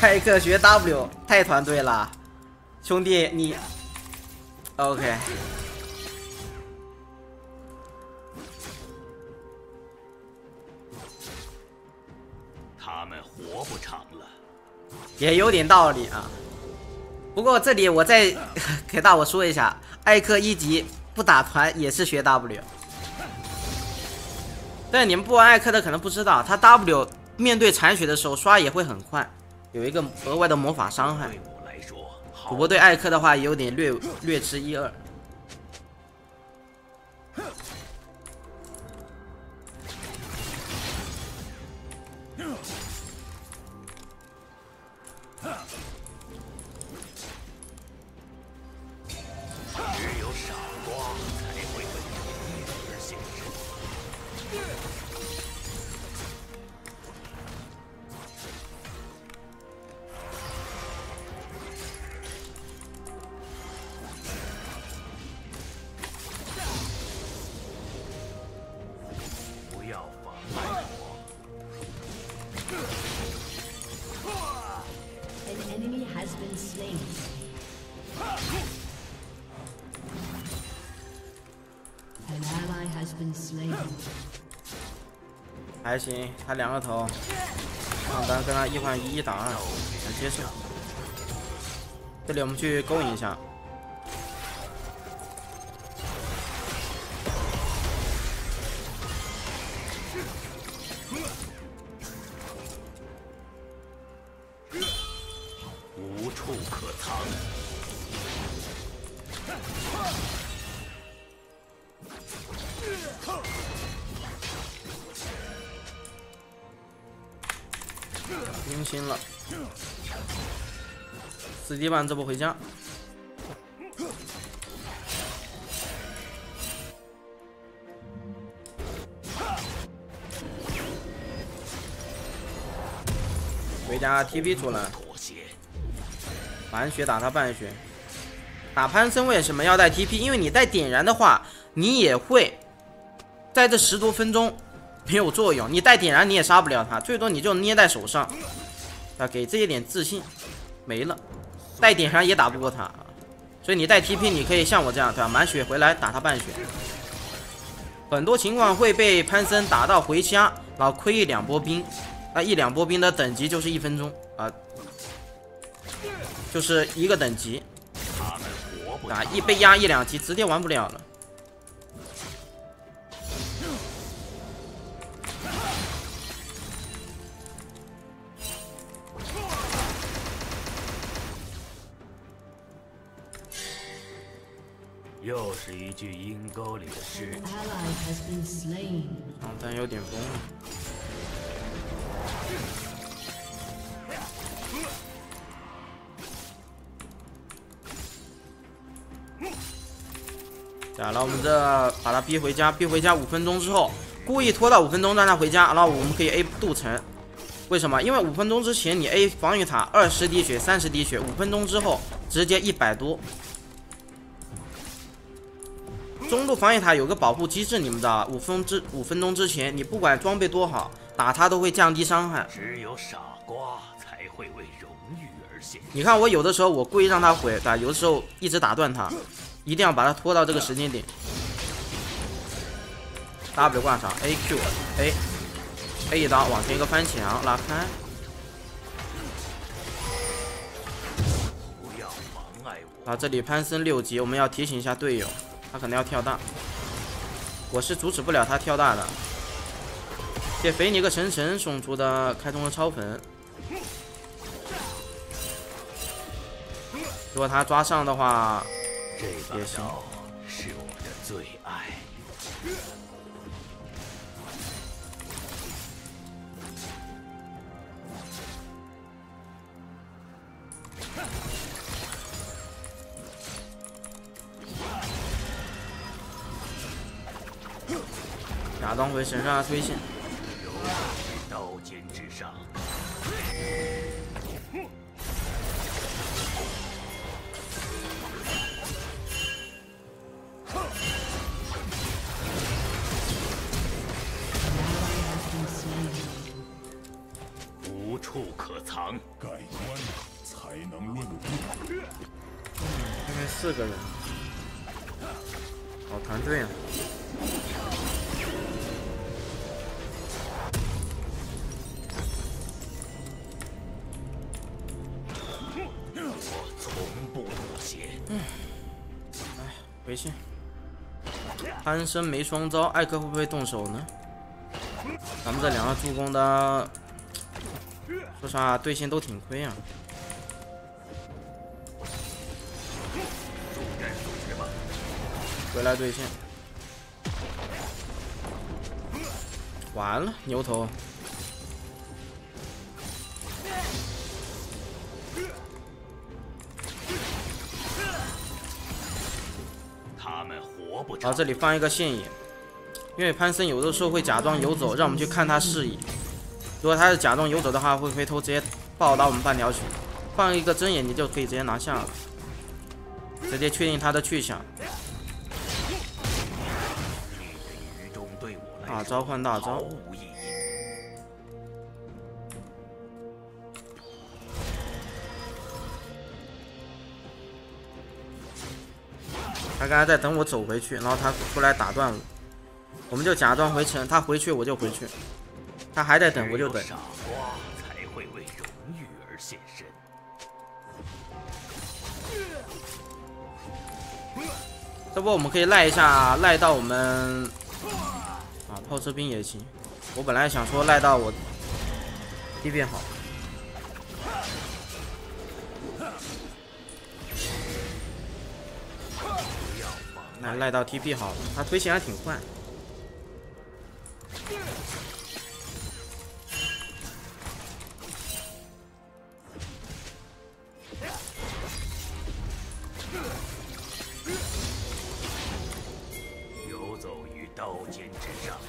艾克学 W 太团队了，兄弟你 OK。 他们活不长了， 也有点道理啊。不过这里我再给大伙说一下，艾克一级不打团也是学 W。但你们不玩艾克的可能不知道，他 W 面对残血的时候刷也会很快，有一个额外的魔法伤害。 对我来说， 主播对艾克的话也有点略知一二。 只有傻瓜才会为荣誉而献身。不要妨碍我。 An enemy has been slain. An ally has been slain. 还行，他2个头，上单跟他1换1打2，能接受。这里我们去勾引一下。 无处可藏。 更新了，4D 版这波回家。回家 TP 出来，满血打他半血。打潘森为什么要带 TP？ 因为你带点燃的话，你也会在这10多分钟没有作用。你带点燃你也杀不了他，最多你就捏在手上。啊，给这一点自信，没了。带点燃也打不过他，所以你带 TP 你可以像我这样，对吧？满血回来打他半血。很多情况会被潘森打到回家，然后亏1-2波兵。那1-2波兵的等级就是1分钟啊，就是1个等级。打被压1-2级，直接玩不了了。 又是一句阴沟里的诗。 An ally has been slain. 上单有点疯了。然后我们这把他逼回家，逼回家5分钟之后，故意拖到5分钟让他回家，然后我们可以 A 镀层。为什么？因为5分钟之前你 A 防御塔20滴血、30滴血，5分钟之后直接100多。中路防御塔有个保护机制，你们知道？5分钟之前，你不管装备多好，打他都会降低伤害。 只有傻瓜才会为荣誉而献身。 你看我有的时候我故意让他回，对吧？有的时候一直打断他，一定要把他拖到这个时间点。W 挂上 AQ A 一刀往前一个翻墙拉开。 不要妨碍我。 啊，这里潘森6级，我们要提醒一下队友，他可能要跳大。我是阻止不了他跳大的。谢菲尼克神神送出的开通了超粉。如果他抓上的话， 这把也行。 刀是我的最爱。 假装回神让他推线。 柔于刀尖之上。无处可藏。 改观。 那边4个人，好团队啊！ 从不妥协。 回去。潘生没双招，艾克会不会动手呢？咱们这2个助攻的，说实话对线都挺亏啊。回来对线，完了牛头。 他们活不然后这里放一个线野，因为潘森有的时候会假装游走，让我们去看他视野。如果他是假装游走的话，会回头直接暴打我们半条血。放一个针眼，你就可以直接拿下了，直接确定他的去向。大招换大招。他刚才在等我走回去，然后他出来打断我，我们就假装回城，他回去我就回去，他还在等我就等。 傻瓜才会为荣誉而献身。 这波我们可以赖一下，赖到我们炮车兵也行。我本来想说赖到我 TP 好。赖到 TP 好了，他推线还挺快。 游走于刀尖之上。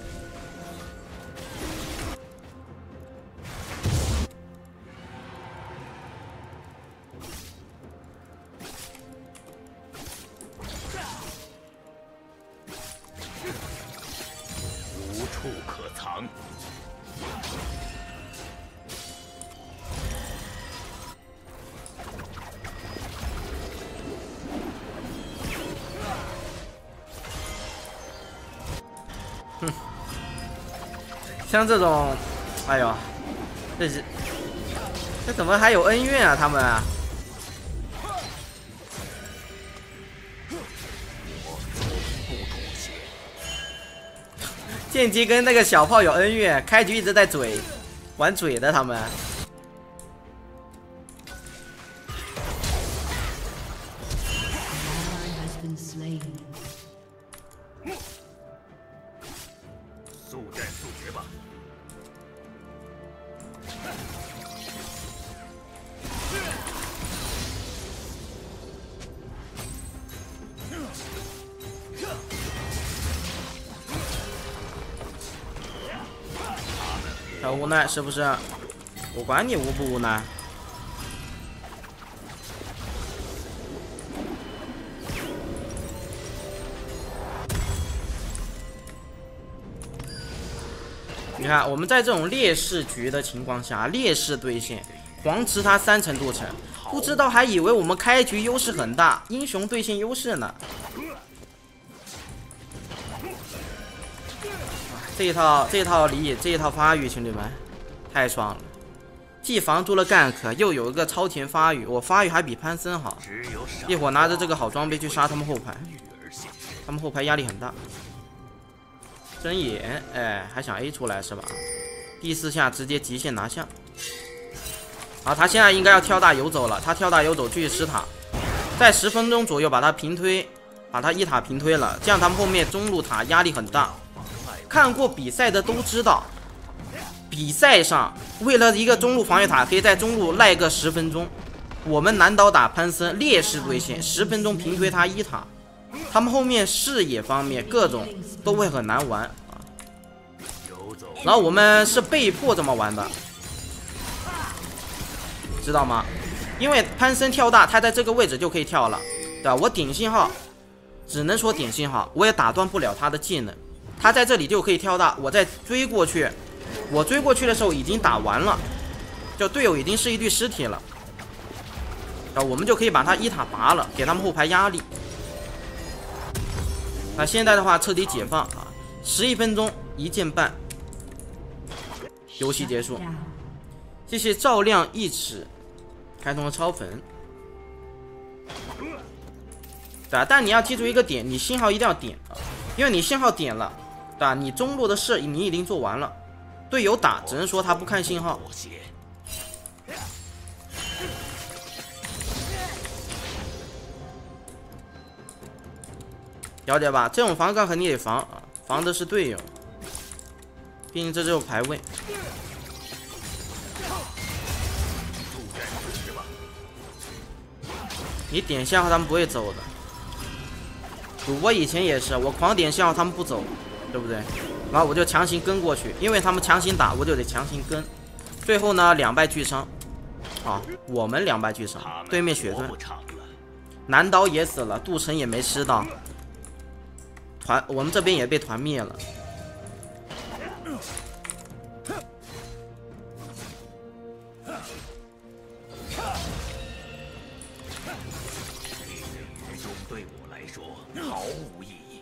无处可藏。 像这种，哎呦，这怎么还有恩怨啊？他们啊，剑姬跟那个小炮有恩怨，开局一直在嘴，玩嘴的他们。 速战速决吧。 他无奈是不是？我管你无不无奈。你看，我们在这种劣势局的情况下，劣势对线，黄池他3成都城，不知道还以为我们开局优势很大，英雄对线优势呢。这一套理，这一套发育，兄弟们，太爽了！既防住了 gank， 又有一个超前发育，我发育还比潘森好。一会儿拿着这个好装备去杀他们后排，他们后排压力很大。睁眼，哎，还想 A 出来是吧？第4下直接极限拿下。好，他现在应该要跳大游走了，他跳大游走去10塔，在10分钟左右把他平推，把他1塔平推了，这样他们后面中路塔压力很大。看过比赛的都知道，比赛上为了一个中路防御塔，可以在中路赖个10分钟。我们难刀打潘森，劣势对线，10分钟平推他1塔，他们后面视野方面各种都会很难玩啊。然后我们是被迫这么玩的，知道吗？因为潘森跳大，他在这个位置就可以跳了，对吧？我点信号，只能说点信号，我也打断不了他的技能。他在这里就可以跳大，我再追过去，我追过去的时候已经打完了，就队友已经是一具尸体了。 啊，我们就可以把他一塔拔了，给他们后排压力。那现在的话彻底解放啊！11分钟1键半，游戏结束。谢谢照亮一尺，开通了超粉。对吧？但你要记住一个点，你信号一定要点啊，因为你信号点了，对吧？你中路的事你已经做完了，队友打只能说他不看信号。了解吧？这种防杠肯定得防啊，防的是队友，毕竟这只有排位。你点信号他们不会走的。主播以前也是，我狂点信号他们不走，对不对？然后我就强行跟过去，因为他们强行打，我就得强行跟。最后呢，2败俱伤。啊，我们2败俱伤，对面血盾，男刀也死了，杜城也没吃到，我们这边也被团灭了。 对我来说毫无意义。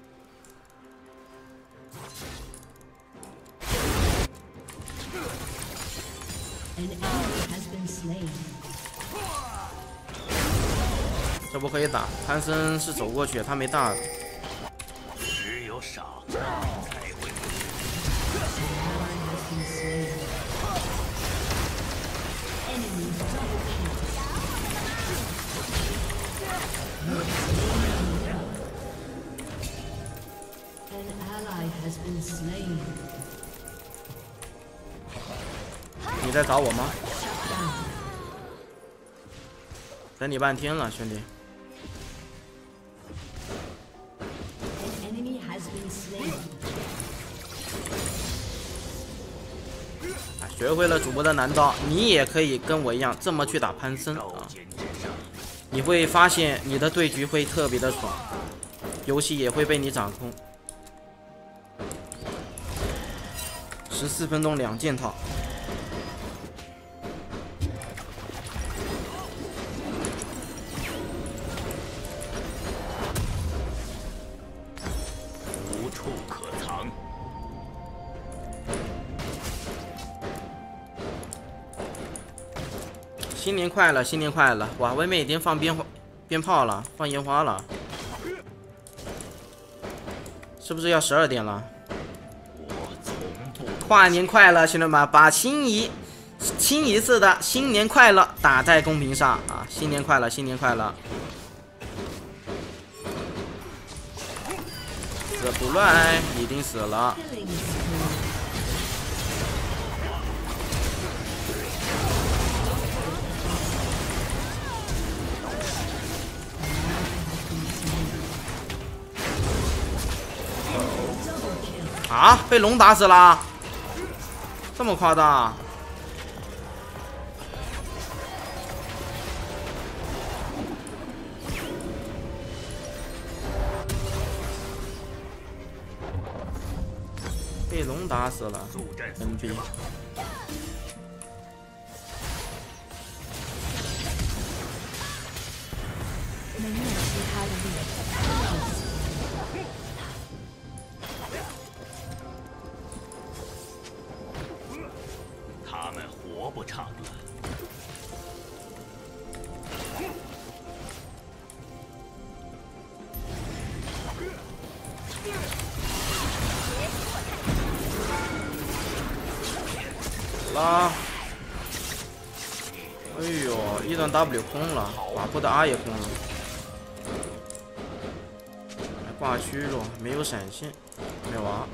这不可以打，潘森是走过去，他没大的。 只有傻瓜才会。 你在找我吗？等你半天了，兄弟。学会了主播的男刀，你也可以跟我一样这么去打潘森啊！你会发现你的对局会特别的爽，游戏也会被你掌控。14分钟2件套。 无处可藏。 新年快乐，新年快乐！哇，外面已经放鞭炮了，放烟花了，是不是要12点了？跨年快乐，兄弟们，把清一次的新年快乐打在公屏上啊！新年快乐，新年快乐！死不乱，已经死了。啊！被龙打死了，这么夸张？被龙打死了 ，NB。 没有其他的猎手。 他们活不长了。 啦！哎呦，一段 W 空了，瓦布的 R 也空了，还挂虚弱，没有闪现，没有啊！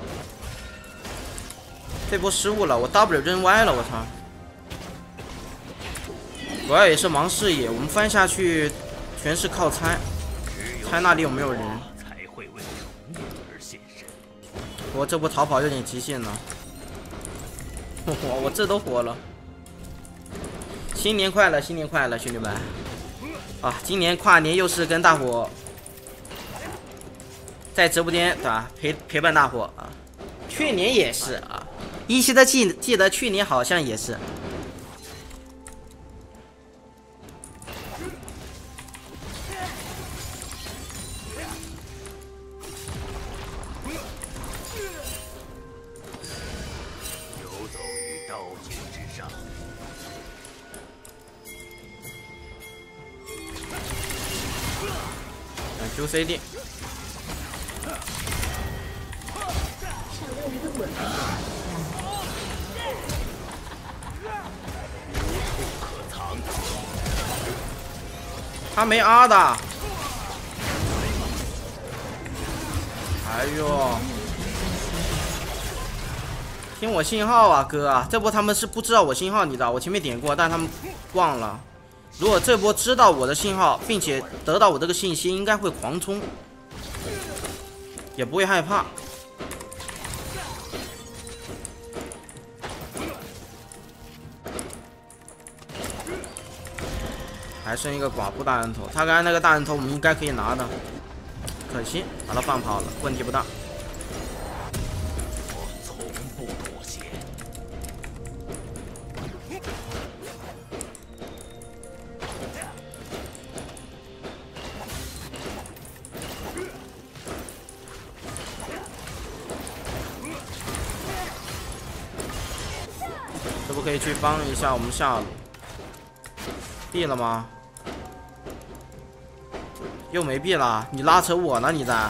这波失误了，我 W 扔歪了，我操！主要也是盲视野，我们翻下去全是靠猜，猜那里有没有人。 才会为荣誉而献身。 我这波逃跑有点极限了，我这都活了。新年快乐，新年快乐，兄弟们！啊，今年跨年又是跟大伙在直播间对吧？陪伴大伙啊。去年也是啊，依稀的记得去年好像也是。 ，Q CD。他没 R 的。哎呦！听我信号啊，哥！这波他们是不知道我信号，你知道？我前面点过，但他们忘了。如果这波知道我的信号，并且得到我这个信息，应该会狂冲，也不会害怕。还剩一个寡妇大人头，他刚才那个大人头我们应该可以拿的，可惜把他放跑了，问题不大。 我从不妥协。 可不可以去帮一下我们下路？闭了吗？又没闭了，你拉扯我呢，你在？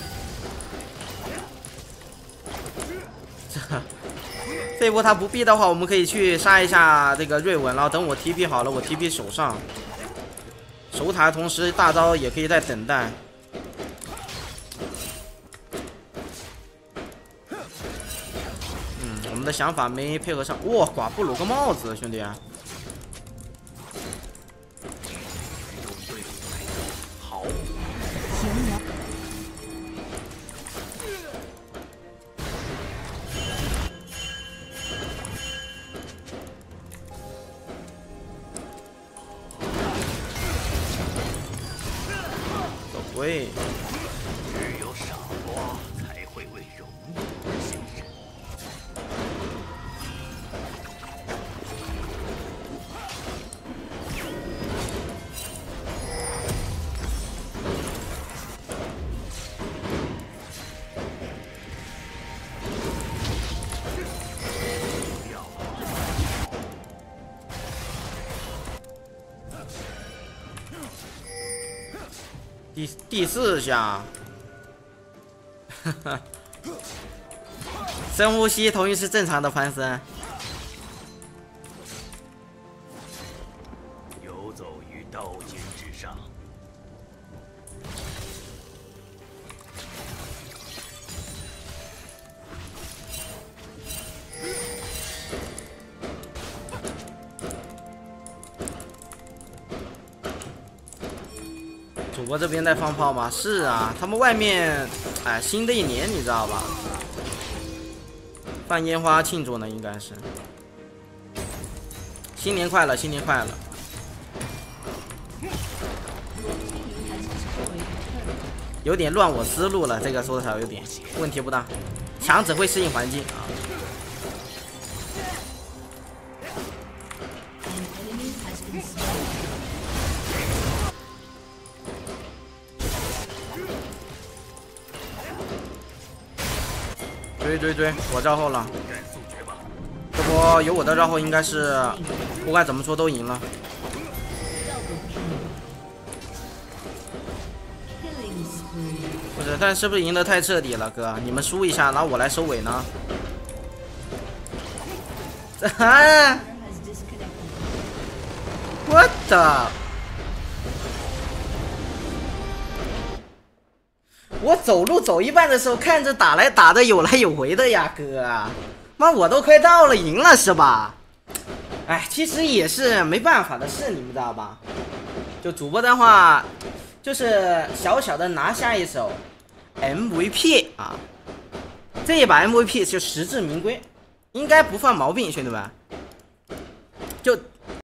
这波他不闭的话，我们可以去杀一下这个瑞文，然后等我 TP 好了，我 TP 手上，守塔的同时大招也可以在等待。我们的想法没配合上。哇，寡妇撸个帽子，兄弟！ 好， 喂， 只有傻瓜才会为荣誉牺牲。 第4下，深呼吸，同意是正常的攀升。 游走于刀尖之上。 主播这边在放炮吗？是啊，他们外面，哎，新的一年你知道吧？放烟花庆祝呢，应该是。新年快乐，新年快乐！有点乱我思路了，这个说的少有点，问题不大，强只会适应环境啊。追，我绕后了。这波有我的绕后，应该是不管怎么说都赢了。不是，但是不是赢得太彻底了，哥？你们输一下，然后我来收尾呢？我的！我走路走一半的时候，看着打的有来有回的呀，哥，妈我都快到了，赢了是吧？哎，其实也是没办法的事，你们知道吧？就主播的话，就是小小的拿下一手 MVP 啊，这一把 MVP 就实至名归，应该不犯毛病，兄弟们。